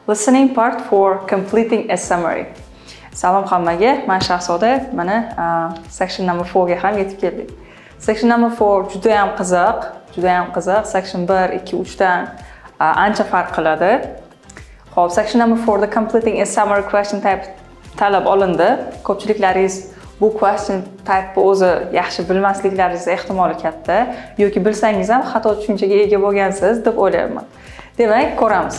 Listening part for completing a summary. Salom hammaga, men Shahzoda. Mana section number 4 ga ham yetib keldik. Section number 4 juda ham qiziq. Section 1, 2, 3 dan ancha farq qiladi. Xo'p, section number 4 da completing a summary question type talab olindi. Ko'pchiliklaringiz bu question type o'zi yaxshi bilmasliklaringiz ehtimoli katta yoki bilsangiz ham xato tushunchaga ega bo'lgansiz deb o'ylayman. Demak, ko'ramiz.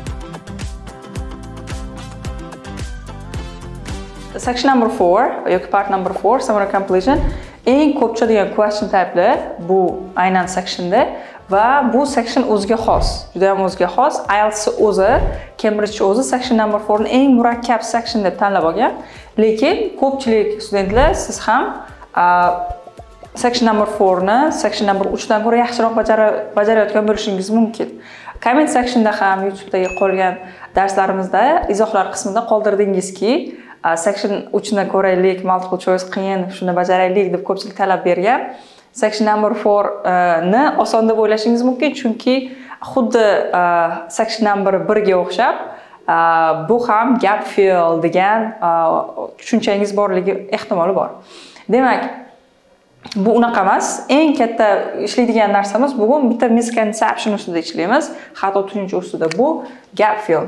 Section number 4 yoki part number 4 summary completion eng ko'p chiqadigan question typelar bu aynan sectionda va bu section o'ziga xos, juda ham o'ziga xos. IELTS o'zi, Cambridge o'zi section number 4 ni eng murakkab section deb tanlab olgan. Lekin ko'pchilik studentlar siz ham section number 4 ni section number 3 dan ko'ra yaxshiroq bajarayotgan bo'lishingiz mumkin. Comment sectionda ham YouTube'dagi qolgan darslarimizda izohlar qismida qoldirdingizki, section 3 ni ko'raylik, multiple choice qiyin, shuni bajaraylik deb ko'pchilik talab bergan. Section number 4 ni oson deb o'ylashingiz mumkin, chunki xuddi section number 1 ga o'xshab bu ham gap fill degan tushunchangiz borligi ehtimoli bor. Demak, bu unaqa emas. Eng katta ishlaydigan narsamiz bugun bitta misconception ustida ishlaymiz, xato tushuncha ustida. Bu gap fill.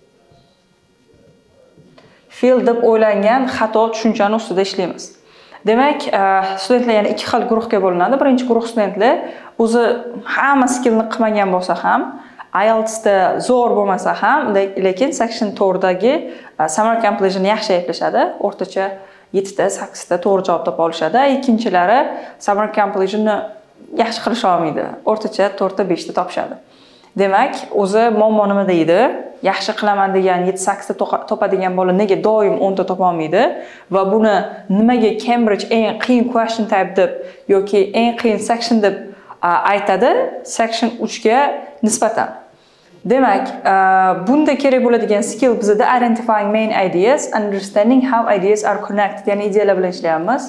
Fill deb o'ylangan xato tushunchani ustida ishlaymiz. Demak, studentlar yana ikki xil guruhga bo'linadi. Birinchi guruh studentlar o'zi hamma skillni qilmagan bo'lsa ham, IELTS da zo'r bo'lmasa ham, lekin section 4 dagi summary completion yaxshi eplashadi. O'rtacha 7 ta, 8 ta to'g'ri javob topa olishadi. Ikkinchilari summary completion ni yaxshi qilisha olmaydi. O'rtacha 4 ta, 5 ta topishadi. Demak, o'zi muammo nimada edi? Yaxshi qilaman degan 7-8 ta topadigan bola nega doim 10 ta topa olmaydi va buni nimaga Cambridge eng qiyin question type deb yoki eng qiyin section deb aytadi section 3 ga nisbatan. Demak, bunda kerak bo'ladigan skill bizda identifying main ideas, understanding how ideas are connected, ya'ni ideyalar bilan ishlayapmiz.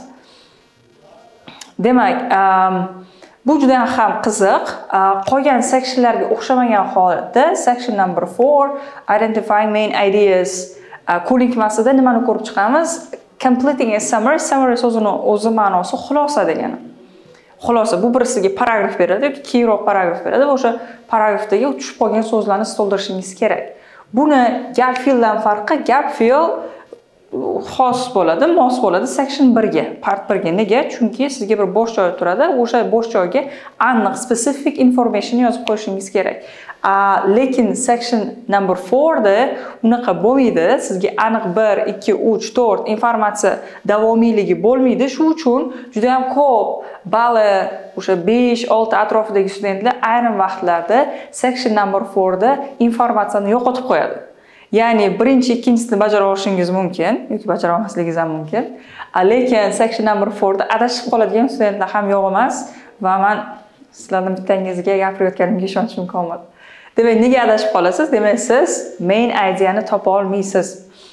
Demak, bu juda ham qiziq. Qolgan sectionlarga o'xshamagan holatda section number 4 identifying main ideas ko'nikmasida nimani ko'rib chiqamiz? Completing a summary. Summary so'zini o'zi ma'nosi xulosa degani. Xulosa bu birisiga paragraf beradi yoki keyinroq paragraf beradi va o'sha paragrafdagi tushib qolgan so'zlarni to'ldirishingiz kerak. Buni gap filldan farqi, gap fill xos bo'ladi, mos bo'ladi section 1 ga, part 1 ga. Nega? Chunki sizga bir bo'sh joy turadi, o'sha bo'sh joyga aniq specific information yozib qo'yishingiz kerak. Lekin section number 4 da unaqa bo'lmaydi. Sizga aniq 1, 2, 3, 4 informatsiya davomiyligi bo'lmaydi. Shu uchun juda ham ko'p bali o'sha 5, 6 atrofidagi studentlar ayrim vaqtlarda section number 4 da informatsiyani yo'qotib qo'yadi. Ya'ni birinchi, ikkinchisini bajara olishingiz mumkin yoki bajara olmasligingiz ham mumkin. Lekin section number 4 da adashib qoladigan studentlar ham yo'q emas va men sizlarning bittangizga gapirayotganimga ishonchim komil. Demak, nega adashib qolasiz? Demak, siz main ideani topa olmaysiz.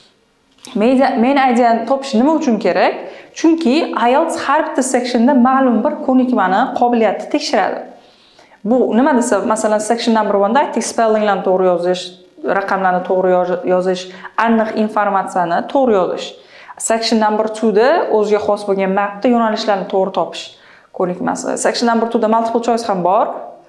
Main ideani topish nima uchun kerak? Chunki IELTS har bitta sectionda ma'lum bir ko'nikmani, qobiliyatni tekshiradi. Bu nima desa, masalan, section number 1 da aytdik, spellinglarni to'g'ri yozish, raqamlarni to'g'ri yozish, aniq informatsiyani to'g'ri yozish. Section number 2 da o'ziga xos bo'lgan mapda yo'nalishlarni to'g'ri topish ko'nikmasi. Section number 2 da multiple choice ham bor.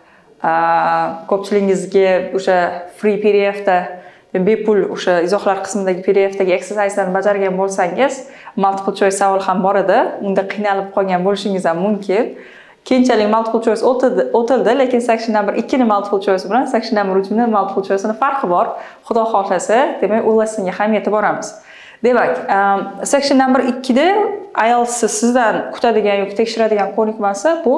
Ko'pchiligingizga o'sha free PDF da bepul o'sha izohlar qismidagi PDF dagi exerciselarni bajargan bo'lsangiz, multiple choice savol ham bor edi. Unda qiynalib qolgan bo'lishingiz ham mumkin. Keyinchalik multiple choice o'tildi, lekin section number 2 ni multiple choice bilan section number 3 ni multiple choice ni farqi bor. Xudo xohlasa, demak, u lessonga ham yetib boramiz. Demak, section number 2 da IELTS sizdan kutadigan yoki tekshiradigan ko'nikmasi bu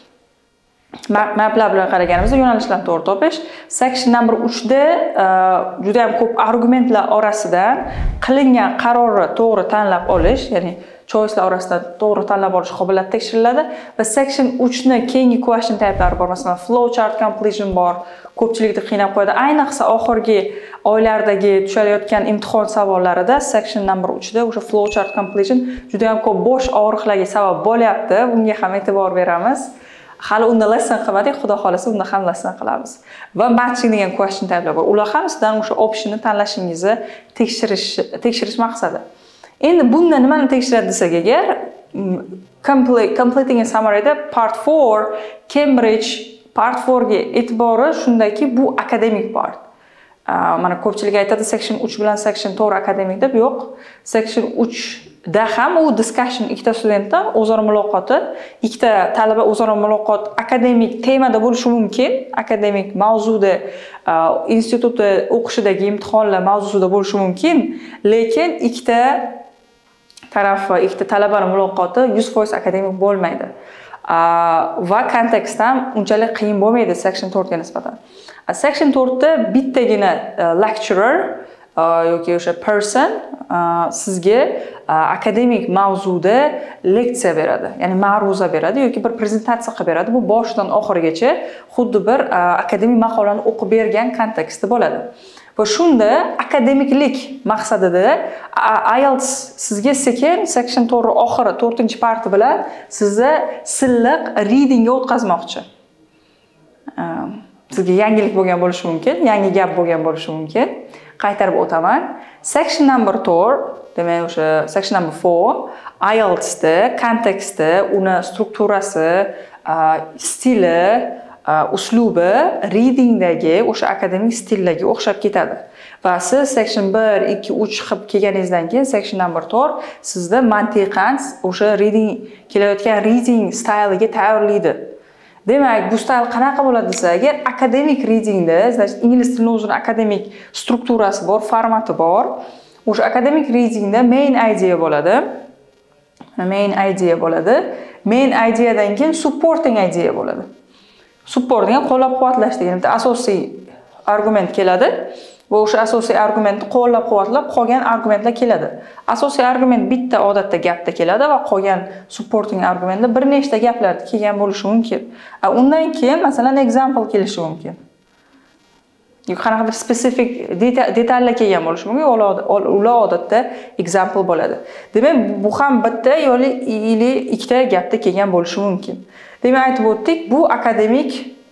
maplar bilan qaraganimizda yo'nalishlarni to'g'ri topish. Section number 3 da juda ham ko'p argumentlar orasidan qilingan qarorni to'g'ri tanlab olish, ya'ni choicelar orasidan to'g'ri tanlab olish qobiliyati tekshiriladi va section 3 ni keyingi question typelari bor. Masalan, flow chart completion bor. Ko'pchilikni qiynab qo'yadi. Ayniqsa oxirgi oylardagi tushalayotgan imtihon savollarida section number 3 da o'sha flow chart completion juda ham ko'p bo'sh og'riqlarga sabab bo'lyapti. Bunga ham e'tibor beramiz. hali unda lesson qilmadik, xudo xolasa unda ham lesson qilamiz. Va matching degan question type'lar bor. Ular ham sizdan o'sha optionni tanlashingizni tekshirish maqsadi. Endi bunda nimani tekshiradi desak agar, completing a summary'da part 4 Cambridge part 4 ga e'tibori shundaki, bu akademik part. Mana ko'pchilik aytadi section 3 bilan section 4 akademik deb. Yo'q, section 3 da ham u discussion, ikkita studentdan o'zaro muloqoti, ikkita talaba o'zaro muloqot akademik temada bo'lishi mumkin, akademik mavzuda, institutda o'qishidagi imtihonlar mavzusida bo'lishi mumkin, lekin ikkita taraf va ikkita talabaning muloqoti 100% akademik bo'lmaydi. Va kontekst ham unchalik qiyin bo'lmaydi section 4 ga nisbatan. Section 4 da bittagina lecturer yoki o'sha person sizga akademik mavzuda leksiya beradi, ya'ni ma'ruza beradi yoki bir prezentatsiya qilib beradi. Bu boshidan oxirigacha xuddi bir akademik maqolani o'qib bergan konteksti bo'ladi. Va shunda akademiklik maqsadida IELTS sizga sekin section 4 oxiri 4-parti bilan sizni silliq readingga o'tkazmoqchi. Sizga yangilik bo'lgan bo'lishi mumkin, yangi gap bo'lgan bo'lishi mumkin. Qaytarib o'taman. Section number 4, demak o'sha section number 4 IELTS da konteksti, uni strukturasi, stili, uslubi readingdagi o'sha akademik stillarga o'xshab ketadi. Va siz section 1, 2, 3 qilib kelganingizdan keyin section number 4 sizni mantiqan o'sha reading kelayotgan reading styliga tayyorlaydi. Demak, bu stil qanaqa bo'ladi desa, agar akademik readingda, значит, ingliz tilining o'zining akademik strukturasi bor, formati bor. O'sha akademik readingda main idea bo'ladi. Main ideadan keyin supporting idea bo'ladi. Support degan qo'llab-quvvatlash degan bitta asosiy argument keladi. Va o'sha asosiy argumentni qo'llab-quvvatlab qolgan argumentlar keladi. Asosiy argument bitta odatda gapda keladi va qolgan supporting argumentlar bir nechta gaplarda kelgan bo'lishi mumkin. Undan keyin masalan example kelishi mumkin. Yoki qanaqadir spesifik detallar kelgan bo'lishi mumkin. Ular odatda example bo'ladi. Demak, bu ham bitta yoki ikkita gapda kelgan bo'lishi mumkin. Demak, aytib o'tdik, bu akademik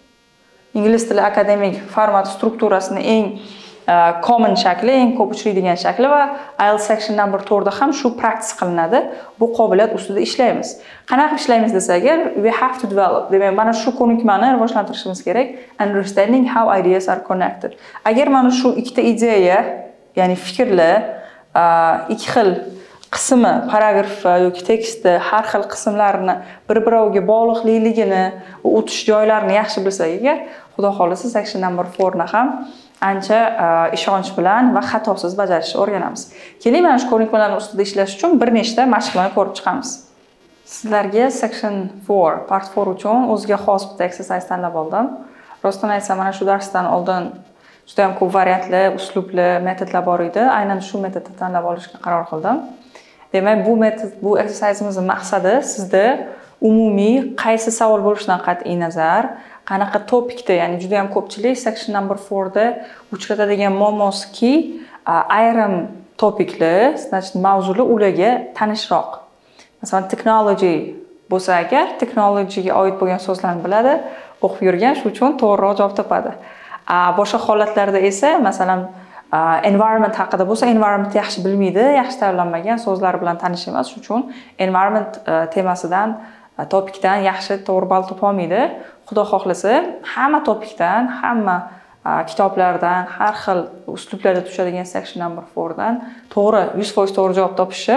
ingliz tili akademik format strukturasining eng common shakli, eng ko'p uchraydigan shakli va IELTS section number 4 da ham shu practice qilinadi. Bu qobiliyat ustida ishlaymiz. Qanaqa ishlaymiz desa agar, we have to develop. Demak, mana shu ko'nikmani rivojlantirishimiz kerak. Understanding how ideas are connected. Agar mana shu ikkita ideya, ya'ni fikrlar, ikki xil qismi, paragraf yoki tekstda har xil qismlarini bir-biriga bog'liqligini, o'tish joylarini yaxshi bilsak agar, xudo xolasa section number 4 ni ham ancha ishonch bilan va xatosiz bajarishni o'rganamiz. Keling, mana shu ko'nikmalarning ustida ishlash uchun bir nechta mashqlarni ko'rib chiqamiz. Sizlarga section 4, part 4 uchun o'ziga xos bitta exercise tanlab oldim. Rostdan aytsam, mana shu darsdan oldin juda ham ko'p variantli, uslubli metodlar bor edi. Aynan shu metodni tanlab olishga qaror qildim. Demak, bu exerciseimizning maqsadi sizda umumiy qaysi savol bo'lishidan qat'iy nazar, qanaqa topikda, ya'ni juda ham ko'pchilik section number 4 da uchratadigan muammoski, ayrim topiklar, значит, mavzular ularga tanishroq. Masalan, technology bo'lsa agar, technologyga oid bo'lgan so'zlarni biladi, o'qib yurgan, shu uchun to'g'riroq javob topadi. Boshqa holatlarda esa, masalan, environment haqida bo'lsa, environment yaxshi bilmaydi, yaxshi tayyorlanmagan so'zlar bilan tanish emas, shu uchun environment temasidan, topikdan yaxshi to'g'ri ball topa olmaydi. Xudo xohlasa, hamma topikdan, hamma kitoblardan, har xil uslublarda tushadigan section number 4 dan to'g'ri, 100% to'g'ri javob topishi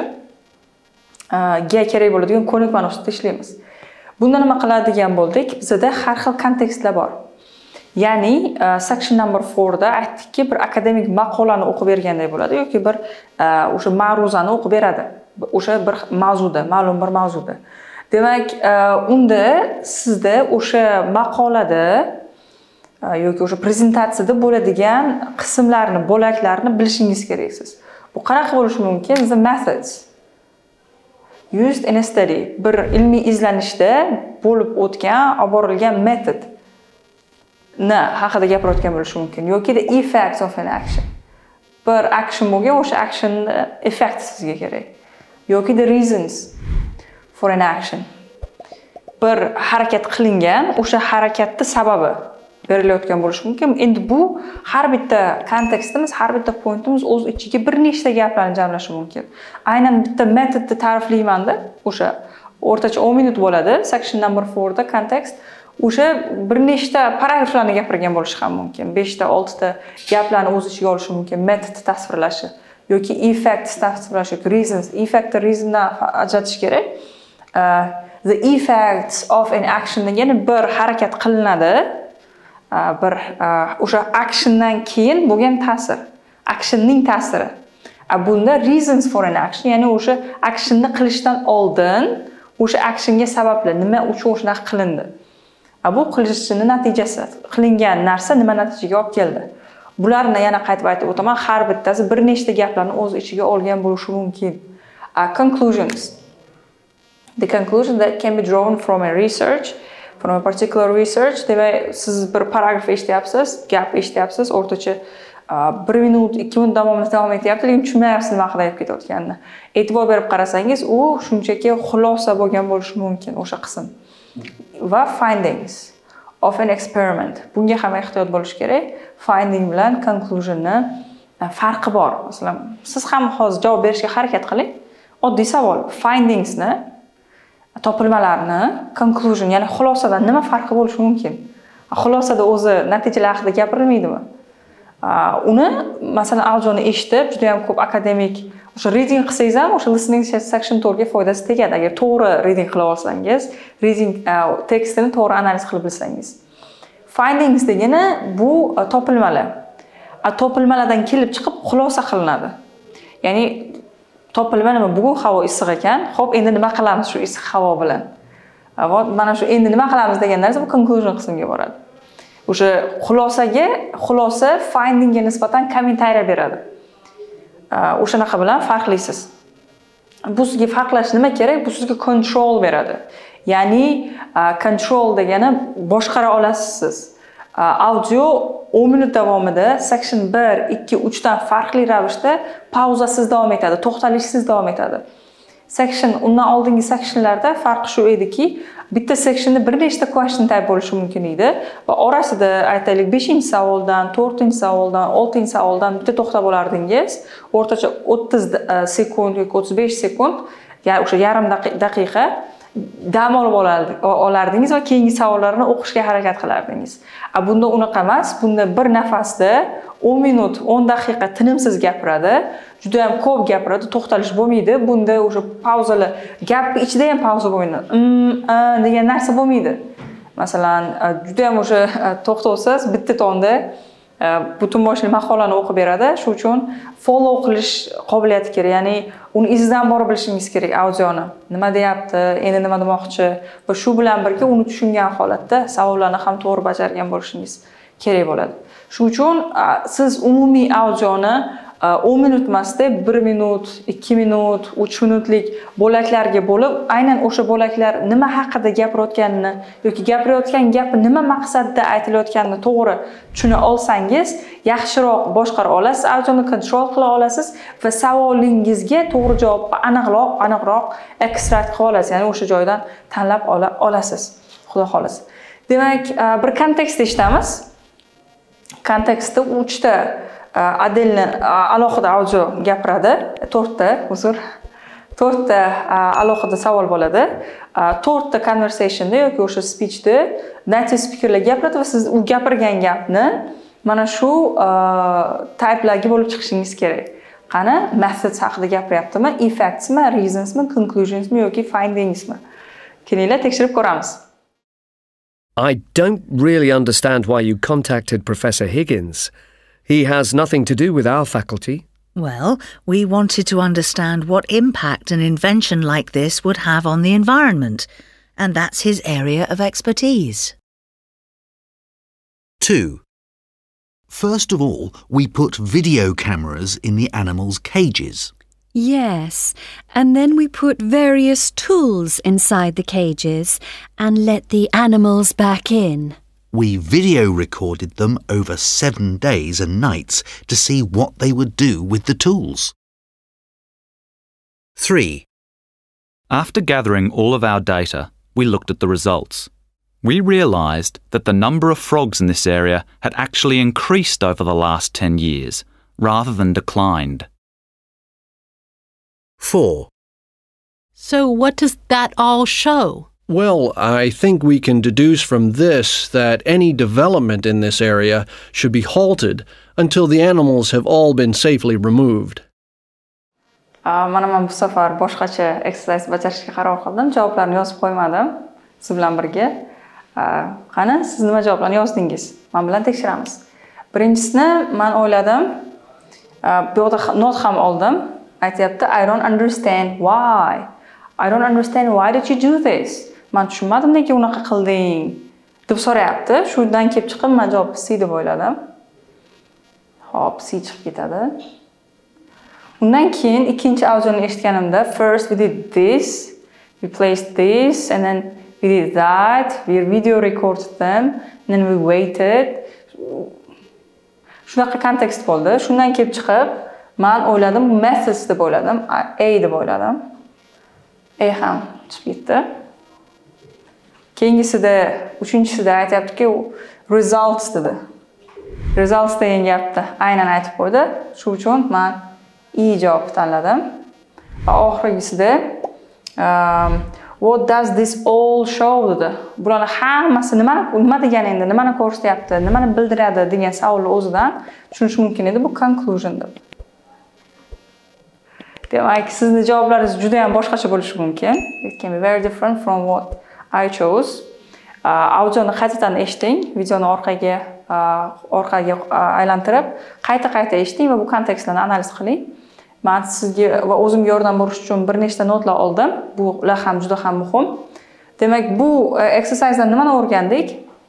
ga kerak bo'ladigan ko'nikmani ustida ishlaymiz. Bunda nima qiladigan bo'ldik? Bizda har xil kontekstlar bor. Ya'ni section number 4 da aytdikki, bir akademik maqolani o'qib berganday bo'ladi yoki bir o'sha ma'ruzani o'qib beradi. O'sha bir mavzuda, ma'lum bir mavzuda. Demak, unda sizda o'sha maqolada yoki o'sha prezentatsiyada bo'ladigan qismlarni, bo'laklarni bilishingiz kerak siz. Bu qanaqa bo'lishi mumkin? The methods used in a study. Bir ilmiy izlanishda bo'lib o'tgan, olib borilgan metod haqida gapirayotgan bo'lishi mumkin yoki the effects of an action. Bir action bo'lgan, o'sha action effect sizga kerak. Yoki the reasons for an action. bir harakat qilingan, o'sha harakatning sababi berilayotgan bo'lishi mumkin. Endi bu har bitta kontekstimiz, har bitta pointimiz o'z ichiga bir nechta gaplarni jamlashi mumkin. Aynan bitta metodni ta'riflaymanda, o'sha o'rtacha 10 minut bo'ladi. Section number 4 da kontekst o'sha bir nechta paragraflarni gapirgan bo'lishi ham mumkin. 5 ta, 6 ta gaplarni o'z ichiga olishi mumkin. Metod tasvirlashi yoki effect tasvirlash yoki reasons. Effect va reasondan ajratish kerak. The effects of an action degani bir harakat qilinadi. Bir o'sha actiondan keyin bo'lgan ta'sir, actionning ta'siri. Bunda reasons for an action, ya'ni o'sha actionni qilishdan oldin o'sha actionga sabablar, nima uchun o'shanaqa qilindi. Bu qilishning natijasi, qilingan narsa nima natijaga olib keldi. Bularni yana qaytib aytib o'taman, har bittasi bir nechta gaplarni o'z ichiga olgan bo'lishi mumkin. Conclusions. The conclusion that can be drawn from a research, from a particular research. Demak, siz bir paragraf eshityapsiz, gap eshityapsiz, o'rtacha 1 minut, 2 minut davomida davom etyapti, lekin tushunmayapsiz nima haqida gap ketayotganini. E'tibor berib qarasangiz, u shunchaki xulosa bo'lgan bo'lishi mumkin o'sha qism. Va findings of an experiment. Bunga ham ehtiyot bo'lish kerak. Finding bilan conclusionning farqi bor. Masalan, siz ham hozir javob berishga harakat qiling. Oddiy savol. Findingsni, topilmalarni, conclusion, ya'ni xulosadan nima farqi bo'lishi mumkin? Xulosada o'zi natijalar haqida gapirilmaydimi? Uni masalan audioni eshitib, juda ham ko'p akademik o'sha reading qilsangiz ham o'sha listening section to'g'riga foydasi tegadi. Agar to'g'ri reading qila olsangiz, reading tekstini to'g'ri analiz qilib bilsangiz. Findings degani bu topilmalar. Topilmalardan kelib chiqib xulosa qilinadi. Ya'ni topilma nima? Bugun havo issiq ekan. Xo'p, endi nima qilamiz shu issiq havo bilan? Mana shu endi nima qilamiz degan narsa bu conclusion qismiga boradi. O'sha xulosa findingga nisbatan kommentariya beradi. O'shanaqa bilan farqlisiz. Bu sizga farqlash nima kerak? Bu sizga control beradi. Ya'ni control degani boshqara olasiz siz. Audio 10 minut davomida section 1, 2, 3 dan farqli ravishda pauzasiz davom etadi, to'xtalishsiz davom etadi. Section undan oldingi sectionlarda farqi shu ediki, bitta sectionda bir nechta question type bo'lishi mumkin edi va orasida aytaylik 5-savoldan, 4-savoldan, 6-savoldan bitta to'xtab olardingiz. O'rtacha 30 sekund yoki 35 sekund, ya'ni o'sha yarim daqiqa dam olib olardingiz va keyingi savollarni o'qishga harakat qilardingiz. Bunda unaqa emas. Bunda bir nafasda 10 minut, 10 daqiqa tinimsiz gapiradi. Juda ham ko'p gapiradi, to'xtalish bo'lmaydi. Bunda o'sha pauzalar, gap ichida ham pauza bo'lmaydi. Degan narsa bo'lmaydi. Masalan, juda ham o'sha to'xtovsiz, bitta tonda butun boshli maqolani o'qib beradi. Shu uchun follow qilish qobiliyati kerak. Ya'ni uni izidan borib bilishingiz kerak audioni. Nima deyapti, endi nima demoqchi va shu bilan birga uni tushungan holatda savollarni ham to'g'ri bajargan bo'lishingiz kerak bo'ladi. Shuning uchun siz umumiy audioni 10 minut emasda 1 minut, 2 minut, 3 minutlik bo'laklarga bo'lib, aynan o'sha bo'laklar nima haqida gapirayotganini yoki gapirayotgan gapi nima maqsadda aytilayotganini to'g'ri tushuna olsangiz, yaxshiroq boshqara olasiz, audioni kontrol qila olasiz va savolingizga to'g'ri javobni aniqroq ekstrakt qila olasiz, ya'ni o'sha joydan tanlab olasiz. Xudo xolasa. Demak, bir kontekst eshitamiz. Kontekstda 3 ta alohida audio gapiradi, 4 ta alohida savol bo'ladi. 4 ta conversationda yoki o'sha speechda native speakerlar gapiradi va siz u gapirgan gapni mana shu typelarga bo'lib chiqishingiz kerak. Qani, methods haqida gapiryaptimi, effectsmi, reasonsmi, conclusionsmi yoki findingsmi? Kelinglar tekshirib ko'ramiz. I don't really understand why you contacted Professor Higgins. He has nothing to do with our faculty. Well, we wanted to understand what impact an invention like this would have on the environment, and that's his area of expertise. 2. First of all, we put video cameras in the animals' cages. Yes, and then we put various tools inside the cages and let the animals back in. We video recorded them over 7 days and nights to see what they would do with the tools. 3. After gathering all of our data, we looked at the results. We realised that the number of frogs in this area had actually increased over the last 10 years, rather than declined. 4. So what does that all show? Well, I think we can deduce from this that any development in this area should be halted until the animals have all been safely removed. Mana men bu safar boshqacha exercise bajarishga qaror qildim. Javoblarni yozib qo'ymadim siz bilan birga. Qani, siz nima javoblarni yozdingiz? Men bilan tekshiramiz. Birinchisini men o'yladim. Bu yerda not ham oldim. Aytayapti, I don't understand why. I don't understand why did you do this? Men tushunmadim nega unaqa qilding deb so'rayapti. Shundan kelib chiqib men javobni C deb o'yladim. Hop, C chiqib ketadi. Undan keyin ikkinchi audioni eshitganimda first we did this, we placed this, and then we did that, we video recorded them, and then we waited. Shunaqa kontekst bo'ldi. Shundan kelib chiqib, men o'yladim methods deb o'yladim, A deb o'yladim. A ham chiqib ketdi. Keyingisida, uchinchisida aytayaptiki, results dedi. Results degan gapni aynan aytib qo'ydi. Shu uchun men E javob tanladim. Va oxirgisida what does this all show dedi. Bularning hammasi nima degani endi, nimani ko'rsatyapti, nimani bildiradi degan savolni o'zidan tushunish mumkin edi. Bu conclusion deb. Demak, sizning javoblaringiz juda ham boshqacha bo'lishi mumkin. It can be very different from what I chose. Audioni qaytadan eshiting, videoni orqaga aylantirib, qayta eshiting va bu kontekstlarni analiz qiling. Men sizga va o'zimga yordam berish uchun bir nechta notlar oldim. Bular ham juda ham muhim. Demak, bu exercisedan nimani o'rgandik?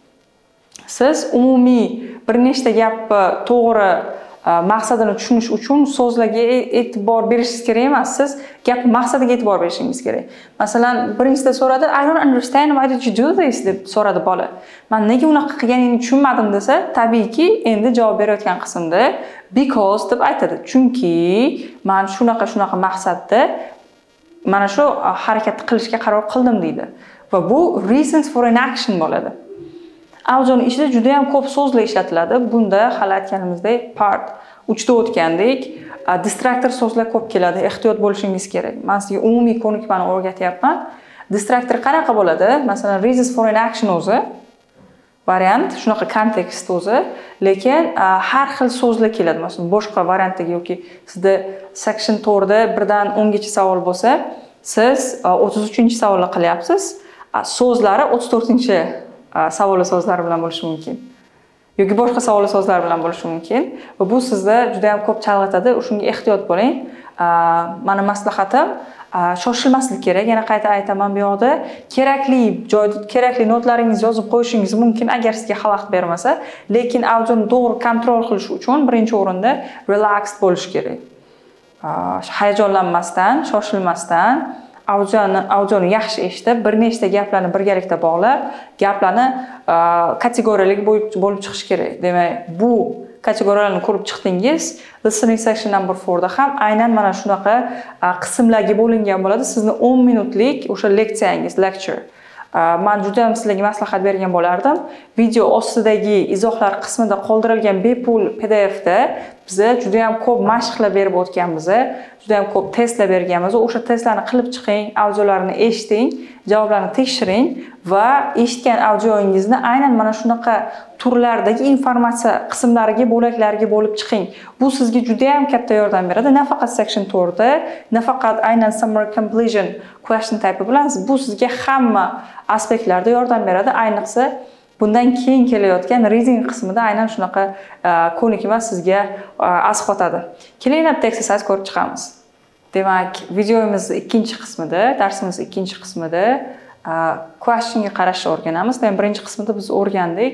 Siz umumiy bir nechta gapni to'g'ri maqsadini tushunish uchun so'zlarga e'tibor berishingiz kerak emas. Siz gap maqsadiga e'tibor berishingiz kerak. Masalan, birinchisida so'radi, I don't understand why did you do this deb so'radi bola. Men nega unaqa qilganingni tushunmadim desa, tabiiyki, endi javob berayotgan qismda because deb aytadi. Chunki men shunaqa maqsadda mana shu harakatni qilishga qaror qildim deydi. Va bu reasons for an action bo'ladi. Audioni ichida juda ham ko'p so'zlar ishlatiladi. Bunda hali aytganimizdek part 3da o'tgandek, distractor so'zlar ko'p keladi. Ehtiyot bo'lishingiz kerak. Men sizga umumiy ko'nikmani o'rgatyapman. Distractor qanaqa bo'ladi? Masalan, reasons for an action o'zi variant, shunaqa kontekst o'zi, lekin har xil so'zlar keladi. Masalan, boshqa variantdagi yoki sizda section 4 da 1 dan 10 gacha savol bo'lsa, siz 33-savolni qilyapsiz. So'zlari 34-chi savol so'zlari bilan bo'lishi mumkin. Yoki boshqa savol so'zlar bilan bo'lishi mumkin. Va bu sizda juda ham ko'p chalg'itadi. Shunga ehtiyot bo'ling. Meni maslahatim, shoshilmaslik kerak. Yana qayta aytaman, bu yoqda kerakli joyda kerakli notlaringizni yozib qo'yishingiz mumkin agar sizga xalaqit bermasa, lekin audioni to'g'ri kontrol qilish uchun birinchi o'rinda relaxed bo'lish kerak. Hayajonlanmasdan, shoshilmasdan audioni yaxshi eshitib, bir nechta gaplarni birgalikda bog'lab, gaplarni kategoriyalik bo'lib chiqish kerak. Demak, bu kategoriyalarni ko'rib chiqdingiz. Listening section number 4 da ham aynan mana shunaqa qismlarga bo'lingan bo'ladi. Sizni 10 minutlik o'sha leksiyangiz, lecture. Men juda ham sizlarga maslahat bergan bo'lardim. Video ostidagi izohlar qismida qoldirilgan bepul PDF da biz juda ham ko'p mashqlar berib o'tganmiz, juda ham ko'p testlar berganmiz. O'sha testlarni qilib chiqing, audiolarni eshiting, javoblarni tekshiring va eshitgan audioingizni aynan mana shunaqa turlardagi informatsiya qismlariga, bo'laklariga bo'lib chiqing. Bu sizga juda ham katta yordam beradi. Nafaqat section 4 da, nafaqat aynan summary completion question type bilan bu sizga hamma aspektlarda yordam beradi. Ayniqsa bundan keyin kelayotgan reading qismida aynan shunaqa ko'nikma sizga asqotadi. Keling, exercise ko'rib chiqamiz. Demak, videomiz ikkinchi qismida, darsimiz ikkinchi qismida questionga qarashni o'rganamiz. Demak, birinchi qismida biz o'rgandik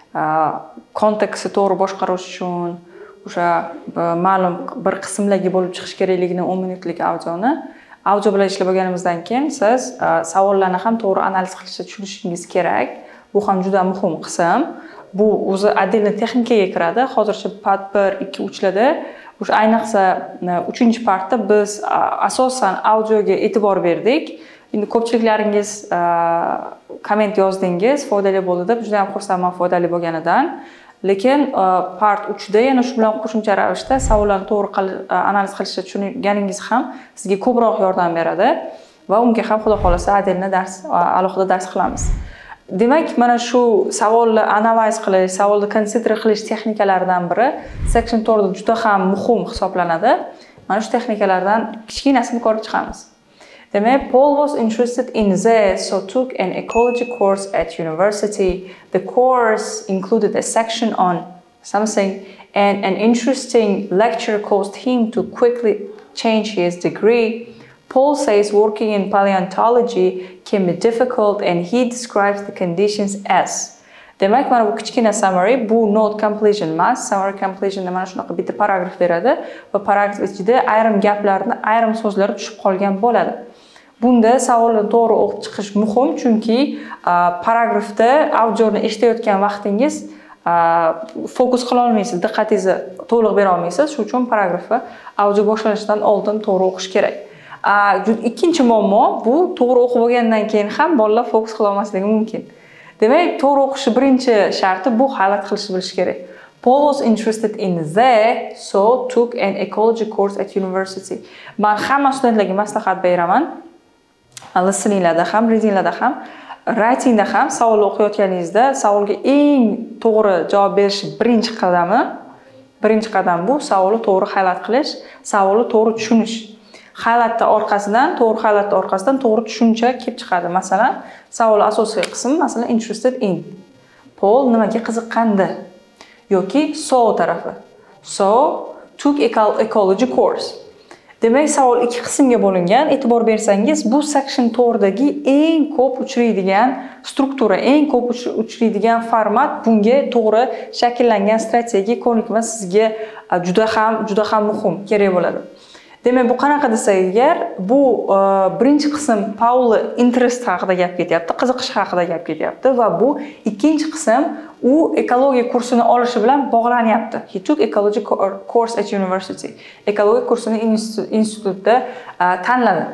kontekstni to'g'ri boshqarish uchun o'sha ma'lum bir qismlarga bo'lib chiqish kerakligini 10 minutlik audio bilan ishlab bo'lganimizdan keyin siz savollarni ham to'g'ri analiz qilishni tushunishingiz kerak. Bu ham juda muhim qism. Bu o'zi отдельный texnikaga kiradi. Hozircha part 1, 2, 3 larda ayniqsa 3-partda biz asosan audioga e'tibor berdik. Endi ko'pchiliklaringiz komment yozdingiz, foydali bo'ldi deb. Juda ham xursandman foydali bo'lganidan. Lekin part 3 da yana shu bilan qo'shimcha ravishda savollarni to'g'ri analiz qilishda tushunganingiz ham sizga ko'proq yordam beradi va unga ham xudo xolasa alohida dars qilamiz. Demak, mana shu savolni analiz qilish, savolni consider qilish texnikalaridan biri section 4 da juda ham muhim hisoblanadi. Mana shu texnikalardan kichkinasini ko'rib chiqamiz. Demak, Paul was interested in this, so took an ecology course at university. The course included a section on something, and an interesting lecture caused him to quickly change his degree. Paul says working in paleontology can be difficult, and he describes the conditions as. Demak, mana bu kichkina summary, bu note completion emas. Summary completion mana shunaqa bitta paragraf beradi va paragraf ichida ayrim gaplarni, ayrim so'zlar tushib qolgan bo'ladi. Bunda savolni to'g'ri o'qib chiqish muhim, chunki paragrafda audioni eshitayotgan vaqtingiz fokus qila olmaysiz, diqqatingizni to'liq bera olmaysiz. Shuning uchun paragrafni audio boshlanishidan oldin to'g'ri o'qish kerak. Ikkinchi muammo bu to'g'ri o'qib bo'lgandan keyin ham bolalar fokus qila olmasligi mumkin. Demak, to'g'ri o'qish birinchi sharti bu holat qilishni bilish kerak. Paul was interested in that, so took an ecology course at university. Men hamma studentlarga maslahat beraman. Listeninglarda ham, readinglarda ham, writingda ham savolni o'qiyotganingizda savolga eng to'g'ri javob berish birinchi qadam bu savolni to'g'ri highlight qilish, savolni to'g'ri tushunish. Highlightda orqasidan to'g'ri tushuncha kelib chiqadi. Masalan, savolning asosiy qismi, masalan, interested in. Paul nimaga qiziqqandi? Yoki so tarafi. So took ecology course. Demak, savol ikki qismga bo'lingan. E'tibor bersangiz, bu section 4 dagi eng ko'p uchraydigan struktura, eng ko'p uchraydigan format, bunga to'g'ri shakllangan strategiya ko'nikma sizga juda ham muhim, kerak bo'ladi. Demak, bu qanaqa desak agar, bu birinchi qism Paulni interest haqida gap ketyapti, qiziqish haqida gap ketyapti va bu ikkinchi qism u ekologiya kursini olishi bilan bog'lanyapti. He took ecology course at university. Ekologiya kursini institutda tanladi.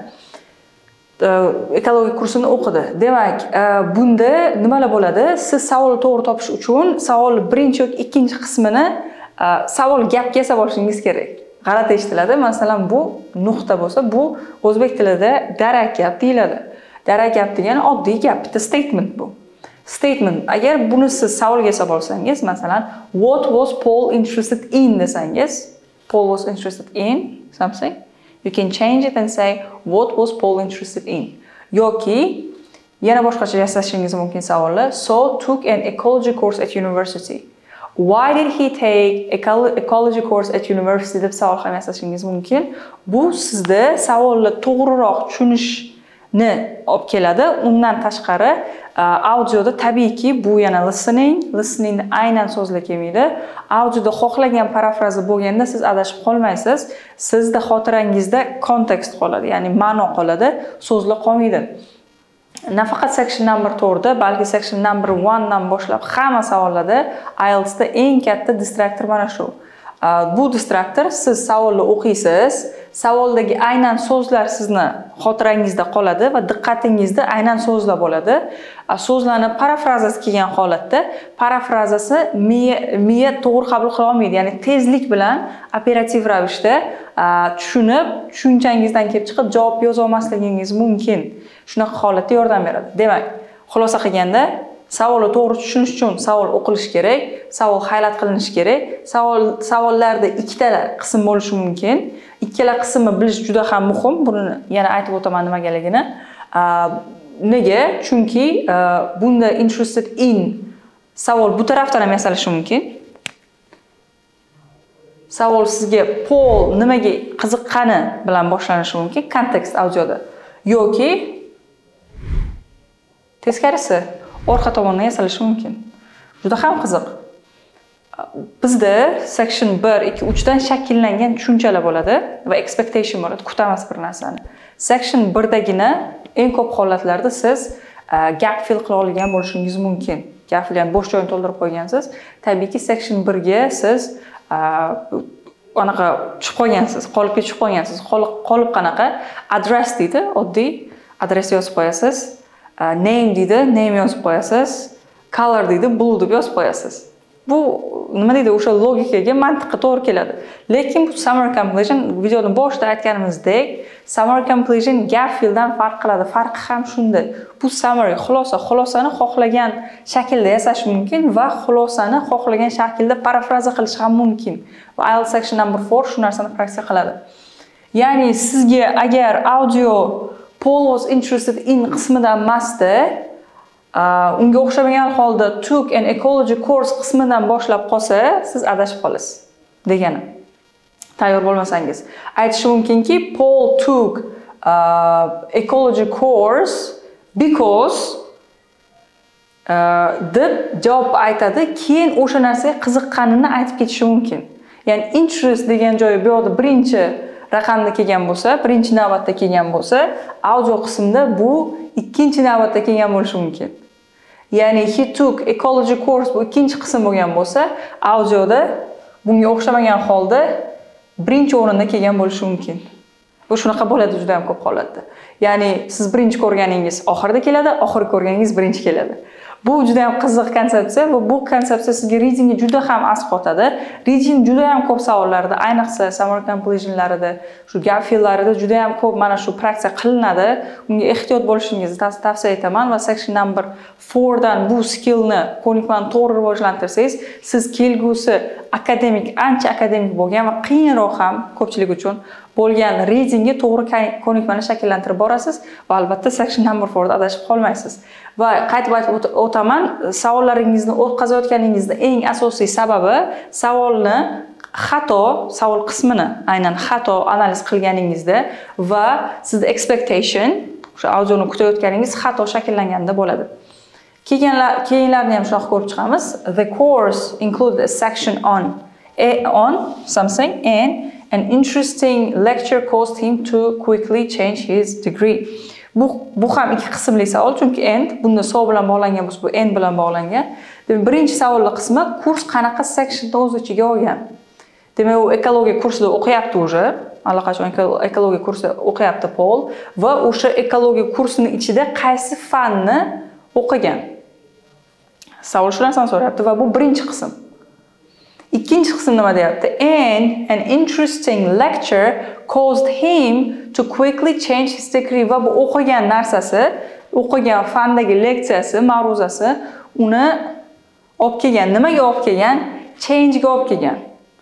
Ekologiya kursini o'qidi. Demak, bunda nimalar bo'ladi? Siz savolni to'g'ri topish uchun savolning birinchi yoki ikkinchi qismini savol gapga yasab olishingiz kerak. G'alati eshitiladi. Masalan, bu nuqta bo'lsa, bu o'zbek tilida darak gap deyiladi. Darak gap degani oddiy gap, bitta statement bu. Statement. Agar buni siz savolga yasab olsangiz, masalan, what was Paul interested in desangiz, Paul was interested in something, you can change it and say what was Paul interested in. Yoki yana boshqacha yasashingiz mumkin savolni. So took an ecology course at university. Why did he take ecology course at university deb savol ham yasashingiz mumkin. Bu sizda savolni to'g'riroq tushunishni olib keladi. Undan tashqari audioda tabiiyki bu yana listeningni aynan so'zlab kelmaydi. Audioda xohlagan parafrazi bo'lganda siz adashib qolmaysiz. Sizda xotirangizda kontekst qoladi, ya'ni ma'no qoladi, so'zlar qolmaydi. Nafaqat section number 4 da, balki section number 1 dan boshlab hamma savollarda IELTS da eng katta distraktor mana shu. Bu distraktor, siz savolni o'qiysiz, savoldagi aynan so'zlar sizni xotirangizda qoladi va diqqatingizda aynan so'zlar bo'ladi. So'zlarni parafrazasi kelgan holatda parafrazasi miya to'g'ri qabul qila olmaydi, ya'ni tezlik bilan operativ ravishda tushunib, tushunchangizdan kelib chiqib javob yoza olmasligingiz mumkin. Shunaqa holatda yordam beradi. Demak, xulosa qilganda, savolni to'g'ri tushunish uchun savol o'qilishi kerak, savol highlight qilinishi kerak. Savollarda ikkita qism bo'lishi mumkin. Ikkala qismni bilish juda ham muhim. Buni yana aytib o'taman nimagaligini. Nega? Chunki bunda interested in savol bu tarafdan ham yasalishi mumkin. Savol sizga Paul nimaga qiziqqani bilan boshlanishi mumkin, kontekst audioda. Yoki teskarisi orqa tomondan yasalishi mumkin. Juda ham qiziq. Bizda section 1, 2, 3 dan shakllangan tushunchalar bo'ladi va expectation bo'ladi, kutamiz bir narsani. Section 1 dagina eng ko'p holatlarda siz gap fill qila olgan bo'lishingiz mumkin. Gap fill, ya'ni bo'sh joyni to'ldirib qo'ygansiz. Tabiiyki section 1 ga siz anaqa tushib qolgansiz, qolipga tushib qolgansiz. Qolib qanaqa? Address deydi, oddiy adress yozib qo'yasiz. Name deydi, name yozib qo'yasiz. Color deydi, blue deb yozib qo'yasiz. Bu nima deydi, o'sha logikaga, mantiqqa to'g'ri keladi. Lekin bu summary completion videoning boshida aytganimizdek, summary completion gap filldan farq qiladi. Farqi ham shunda. Bu summary xulosani xohlagan shaklda yasash mumkin va xulosani xohlagan shaklda parafraza qilish ham mumkin. Va IELTS section number 4 shu narsani praktika qiladi. Ya'ni sizga agar audio Paul was interested in qismidan emasda, unga o'xshamagan holda took an ecology course qismidan boshlab qolsa, siz adashib qolasiz degani. Tayyor bo'lmasangiz, aytish mumkinki Paul took ecology course because deb javob aytadi, keyin o'sha narsaga qiziqqanini aytib ketishi mumkin. Ya'ni interest degan joyi bu yerda birinchi raqamda kelgan bo'lsa, birinchi navbatda kelgan bo'lsa, audio qismida bu ikkinchi navbatda kelgan bo'lishi mumkin. Ya'ni he took ecology course bu ikkinchi qism bo'lgan bo'lsa, audioda bunga o'xshamagan holda birinchi o'rinda kelgan bo'lishi mumkin. Bu shunaqa bo'ladi juda ham ko'p holatda. Ya'ni siz birinchi ko'rganingiz oxirida keladi, oxirgi ko'rganingiz birinchi keladi. Bu juda ham qiziq konsepsiya va bu konsepsiya sizga readingga juda ham asqotadi. Reading juda ham ko'p savollarda, ayniqsa summary completionlarida, shu gap filllarida juda ham ko'p mana shu praktika qilinadi. Unga ehtiyot bo'lishingizni tavsiya etaman va section number 4 dan bu skillni ko'nikmani to'g'ri rivojlantirsangiz, siz kelgusi akademik, ancha akademik bo'lgan va qiyinroq ham ko'pchilik uchun bo'lgan readingga to'g'ri ko'nikmani shakllantirib borasiz va albatta section number 4 da adashib qolmaysiz. Va qaytib o'taman, savollaringizni o'tkazayotganingizda eng asosiy sababi savolni savol qismini aynan xato analiz qilganingizda va sizda expectation, o'sha audioni kutayotganingiz xato shakllanganda bo'ladi. Keyinlarni ham shunaqa ko'rib chiqamiz. The course included a section on something and an interesting lecture caused him to quickly change his degree. Bu ham ikki qismli savol, chunki end bunda so bilan bog'langan bo'lsa, bu end bilan bog'langan. Demak, birinchi savolning qismi kurs qanaqa sectionni o'z ichiga olgan. Demak, u ekologiya kursida o'qiyapti o'zi, allaqachon ekologiya kursida o'qiyapti Paul va o'sha ekologiya kursining ichida qaysi fanni o'qigan. Savol shu narsani so'rayapti va bu birinchi qism. Ikkinchi qism nima deyapti? And an interesting lecture caused him to quickly change his degree. Va bu o'qigan narsasi, o'qigan fandagi leksiyasi, ma'ruzasi uni olib kelgan. Nimaga olib kelgan? Change ga olib kelgan.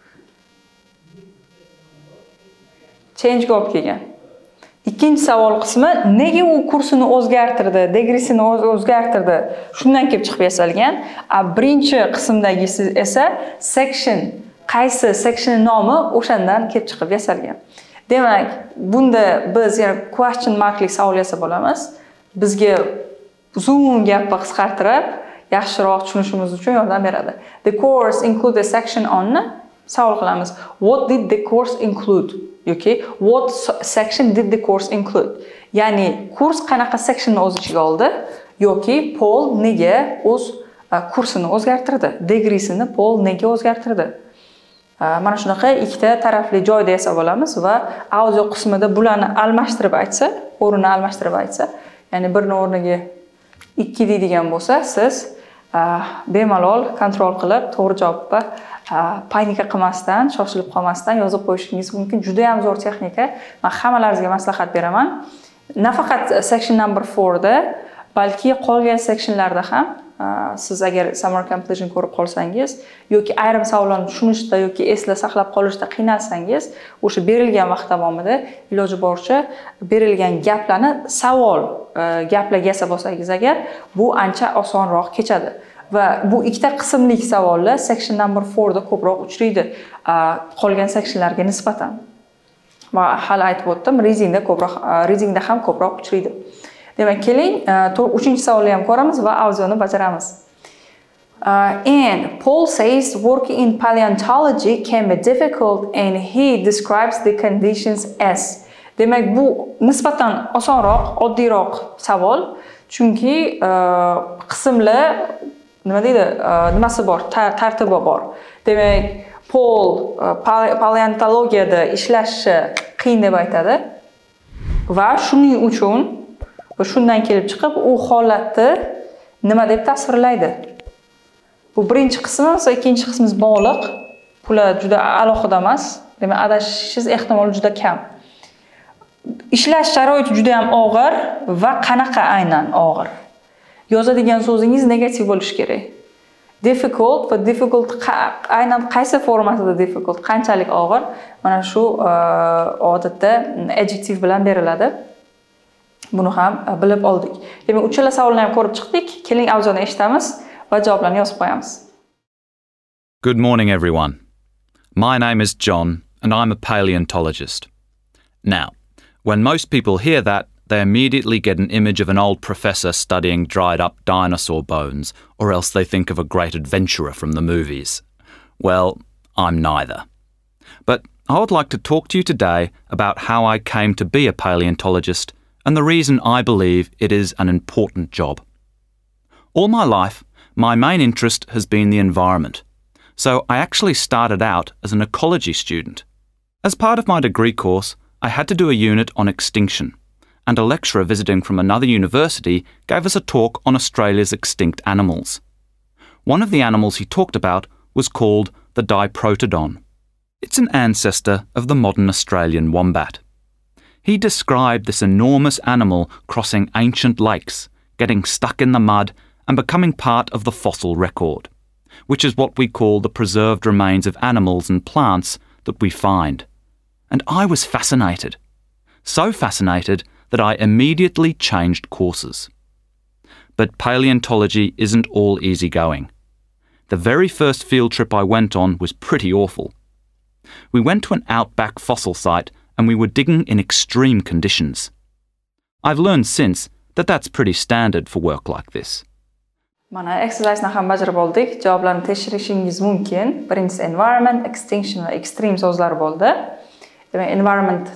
Change ga olib kelgan. Ikkinchi savol qismi nega u kursini o'zgartirdi, degrisini o'zgartirdi? Shundan kelib chiqib yasalgan. Birinchi qismdagisi esa section, qaysi section nomi o'shandan kelib chiqib yasalgan. Demak, bunda biz yana question marklik savol yasab olamiz. Bizga uzun gapni qisqartirib, yaxshiroq tushunishimiz uchun yordam beradi. The course include a section on savol qilamiz. What did the course include? Okay, what section did the course include? Ya'ni kurs qanaqa sectionni o'z ichiga oldi yoki Paul nega o'z kursini o'zgartirdi? Degreesini Paul nega o'zgartirdi? Mana shunaqa ikkita tarafli joyda yasab olamiz va audio qismida bularni almashtirib aytsa, o'rnini almashtirib aytsa, ya'ni birni o'rniga 2 deydigan bo'lsa, siz bemalol kontrol qilib to'g'ri javobni panika qilmasdan, shoshilib qolmasdan yozib qo'yishingiz mumkin. Juda ham zo'r texnika. Men hammalaringizga maslahat beraman. Nafaqat section number 4 da, balki qolgan sectionlarda ham siz agar summary completion ko'rib qolsangiz yoki ayrim savollarni tushunishda yoki esla saqlab qolishda qiynalsangiz, o'sha berilgan vaqt davomida iloji boricha berilgan gaplarni savol gaplarga yasab olsangiz agar, bu ancha osonroq kechadi. Va bu ikkita qismlik savollar section number 4 da ko'proq uchraydi qolgan sectionlarga nisbatan. Va hali aytib o'tdim, readingda ham ko'proq uchraydi. Demak, keling, 3-chi savolni ham ko'ramiz va audioni bajaramiz. And Paul says working in paleontology can be difficult and he describes the conditions as. Demak, bu nisbatan osonroq, oddiyroq savol, chunki qismlar nima deydi, nimasi bor, tartibi bor. Demak, Paul paleontologiyada ishlashi qiyin deb aytadi va shuning uchun va shundan kelib chiqib u holatni nima deb tasvirlaydi. Bu birinchi qismi, ikkinchi qismi bog'liq. Bular juda alohida emas. Demak, adashishingiz ehtimoli juda kam. Ishlash sharoiti juda ham og'ir va qanaqa aynan og'ir? Yozadigan so'zingiz negativ bo'lishi kerak. Difficult va difficult aynan qaysi formasida difficult, qanchalik og'ir? Mana shu odatda adjective bilan beriladi. Buni ham bilib oldik. Demak, uchala savolni ham ko'rib chiqdik. Keling, auzoni eshitamiz va javoblarni yozib qo'yamiz. Good morning, everyone. My name is John, and I'm a paleontologist. Now, when most people hear that, they immediately get an image of an old professor studying dried-up dinosaur bones, or else they think of a great adventurer from the movies. Well, I'm neither. But I would like to talk to you today about how I came to be a paleontologist and the reason I believe it is an important job. All my life, my main interest has been the environment, so I actually started out as an ecology student. As part of my degree course, I had to do a unit on extinction, and a lecturer visiting from another university gave us a talk on Australia's extinct animals. One of the animals he talked about was called the Diprotodon. It's an ancestor of the modern Australian wombat. He described this enormous animal crossing ancient lakes, getting stuck in the mud and becoming part of the fossil record, which is what we call the preserved remains of animals and plants that we find. And I was fascinated. So fascinated that I immediately changed courses. But paleontology isn't all easy going. The very first field trip I went on was pretty awful. We went to an outback fossil site and we were digging in extreme conditions. I've learned since that that's pretty standard for work like this. Mana exercise'ni ham bajarib oldik. Javoblarni tekshirishingiz mumkin. Birinchisi environment, extinction va extreme so'zlar bo'ldi. Demak, environment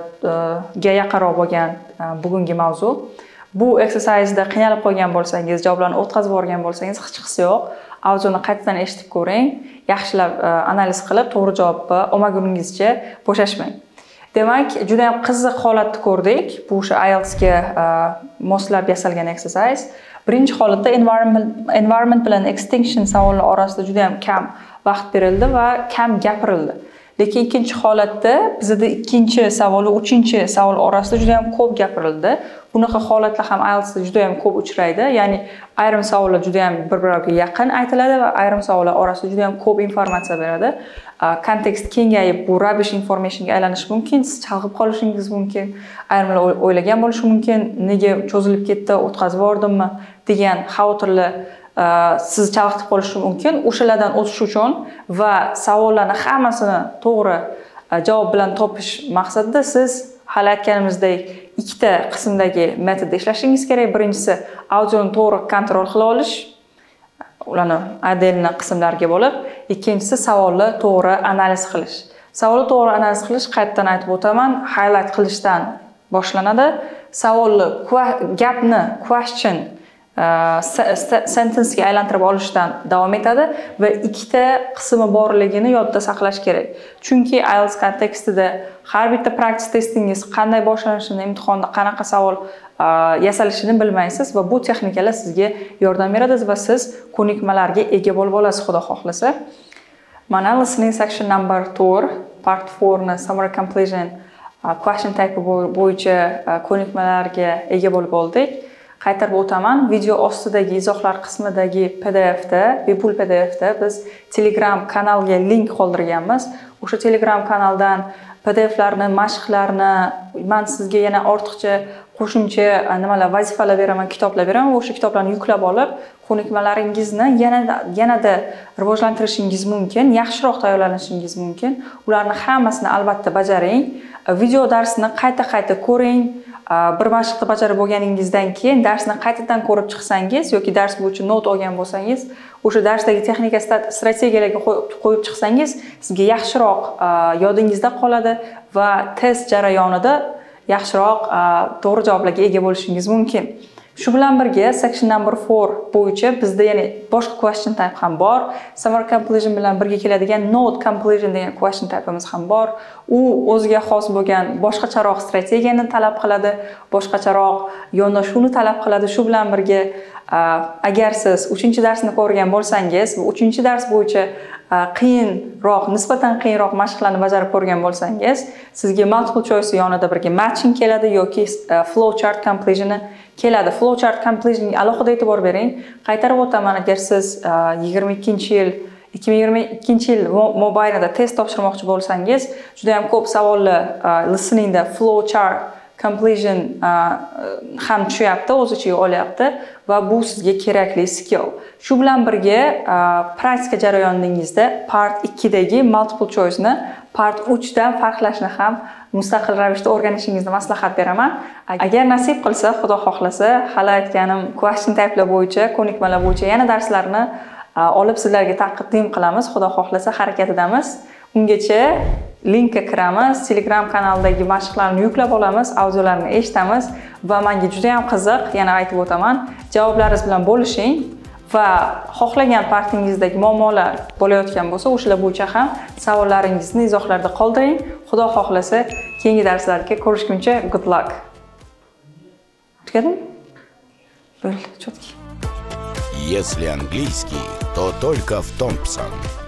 ga yaqinroq bo'lgan bugungi mavzu. Bu exercise'da qiynalib qolgan bo'lsangiz, javoblarni o'tkazib yuborgan bo'lsangiz, hech qisi yo'q. Audioni qaytadan eshitib ko'ring. Yaxshilab analiz qilib, to'g'ri javobni olmaguningizcha bo'shashmang. Demak, juda ham qiziq holatni ko'rdik. Bu o'sha IELTS ga moslab yasalgan exercise. Birinchi holatda environment bilan extinction savollar orasida juda ham kam vaqt berildi va kam gapirildi. Lekin ikkinchi holatda bizda ikkinchi savol va uchinchi savol orasida juda ham ko'p gapirildi. Bunaqa holatlar ham IELTSda juda ham ko'p uchraydi. Ya'ni ayrim savollar juda ham bir-biriga yaqin aytiladi va ayrim savollar orasida juda ham ko'p informatsiya beradi. Kontekst kengayib, bu rubbish informationga aylanishi mumkin, siz chalg'ib qolishingiz mumkin. Ayrimlar o'ylagan bo'lishi mumkin, nega cho'zilib ketdi, o'tkazib yubordimmi degan xavotirlar siz chalg'itib qolishi mumkin. O'shalardan o'tish uchun va savollarning hammasini to'g'ri javob bilan topish maqsadida siz hali aytganimizdek ikkita qismdagi metodda ishlashingiz kerak. Birinchisi audioni to'g'ri kontrol qila olish, ularni отдельно qismlarga bo'lib, ikkinchisi savolni to'g'ri analiz qilish. Savolni to'g'ri analiz qilish, qaytadan aytib o'taman, highlight qilishdan boshlanadi. Savolni gapni question sentence ga aylantirib olishdan davom etadi va ikkita qismi borligini yodda saqlash kerak. Chunki IELTS kontekstida har bitta practice testingiz qanday boshlanishini, imtihonda qanaqa savol yasalishini bilmaysiz va bu texnikalar sizga yordam beradi va siz ko'nikmalarga ega bo'lib olasiz, xudo xohlasa. Mana listening section number 4, part 4 ni summary completion question type bo'yicha ko'nikmalarga ega bo'lib oldik. Qaytarib o'taman, video ostidagi izohlar qismidagi PDFda, bepul PDFda biz Telegram kanalga link qoldirganmiz. O'sha Telegram kanaldan PDFlarni, mashqlarni, men sizga yana ortiqcha qo'shimcha nimalar, vazifalar beraman, kitoblar beraman. O'sha kitoblarni yuklab olib, ko'nikmalaringizni yanada rivojlantirishingiz mumkin, yaxshiroq tayyorlanishingiz mumkin. Ularni hammasini albatta bajaring. Video darsni qayta-qayta ko'ring. Bir mashqni bajarib bo'lganingizdan keyin darsni qaytadan ko'rib chiqsangiz yoki dars bo'yicha not olgan bo'lsangiz, o'sha darsdagi texnika strategiyalarga qo'yib chiqsangiz, sizga yaxshiroq yodingizda qoladi va test jarayonida yaxshiroq to'g'ri javoblarga ega bo'lishingiz mumkin. Shu bilan birga section number 4 bo'yicha bizda yana boshqa question type ham bor. Summary completion bilan birga keladigan node completion degan question type'imiz ham bor. U o'ziga xos bo'lgan boshqacharoq strategiyani talab qiladi, boshqacharoq yondashuvni talab qiladi. Shu bilan birga agar siz 3-darsni ko'rgan bo'lsangiz, bu 3-dars bo'yicha nisbatan qiyinroq mashqlarni bajarib ko'rgan bo'lsangiz, sizga multiple choice yonida birga matching keladi yoki flowchart completion keladi. Flowchart completion ga alohida e'tibor bering. Qaytarib o'taman, agar siz 2022 yil mobilida test topshirmoqchi bo'lsangiz, juda ham ko'p savollar listeningda flowchart completion ham tushyapti, o'z ichiga olyapti va bu sizga kerakli skill. Shu bilan birga praktika jarayoningizda part 2 dagi multiple choice ni part 3 dan farqlashni ham mustaqil ravishda o'rganishingizni maslahat beraman. Agar nasib qilsa, Xudo xohlasa, hali aytganim question type'lar bo'yicha, ko'nikmalar bo'yicha yana darslarni olib sizlarga taqdim qilamiz. Xudo xohlasa harakat etamiz. Ungacha linkka kiramiz, Telegram kanalidagi mashqlarni yuklab olamiz, audiolarni eshitamiz va menga juda ham qiziq, yana aytib o'taman, javoblaringiz bilan bo'lishing va xohlagan partingizdagi muammolar bo'layotgan bo'lsa, o'shalar bo'yicha ham savollaringizni izohlarda qoldiring. Xudo xohlasa, keyingi darslarga ko'rishguncha good luck. Tugadimi? Bo'ldi, chotki. Если английский, то только в Томпсон.